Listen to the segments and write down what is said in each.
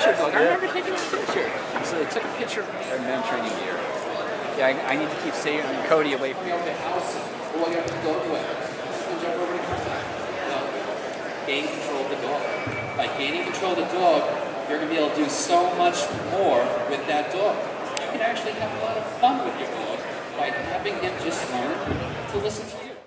picture, Doug. I remember taking a picture. So they took a picture of me in men training gear. Yeah, I need to keep saving Kody away from you. The house, all you have to go away. Jump over to contact. Gain control of the dog. By gaining control of the dog, you're going to be able to do so much more with that dog. You can actually have a lot of fun with your dog by having him just learn to listen to you.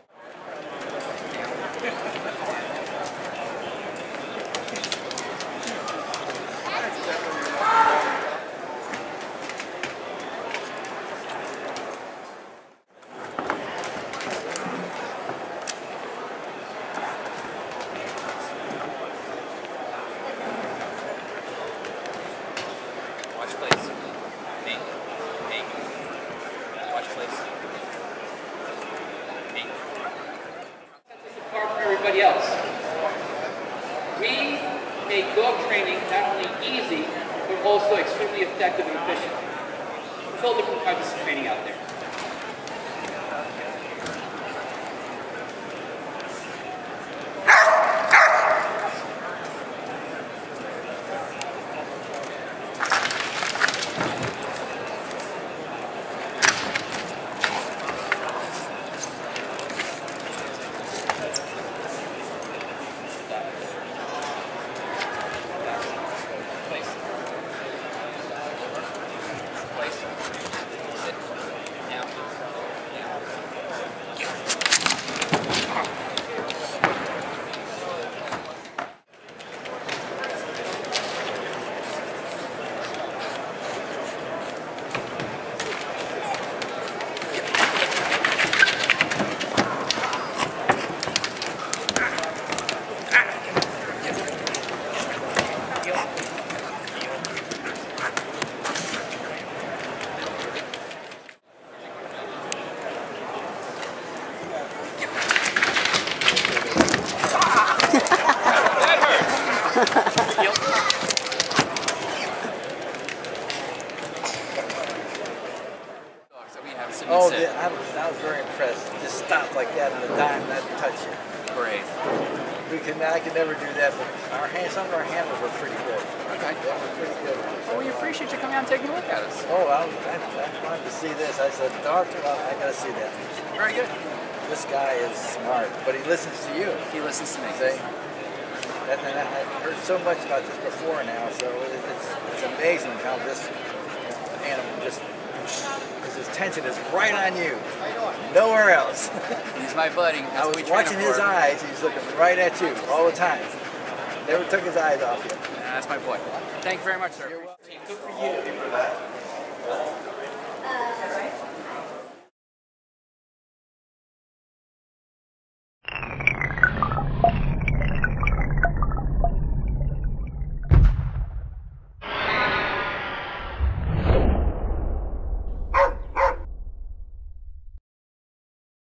Everybody else. We make dog training not only easy, but also extremely effective and efficient. There's all different types of training out there. Oh, I was very impressed. Just stop like that on a dime, not touch it. Great. I could never do that, but some of our handlers were pretty good. Okay. They were pretty good. Well, we appreciate you coming out and taking a look at us. Oh, I wanted to see this. I said, Doctor, I got to see that. Very good. This guy is smart, but he listens to you. He listens to me. See? And I've heard so much about this before now, so it's amazing how this animal just, because his attention is right on you, nowhere else. He's my buddy. I was watching his eyes, he's looking right at you all the time. Never took his eyes off you. That's my boy. Thank you very much, sir. Good for you.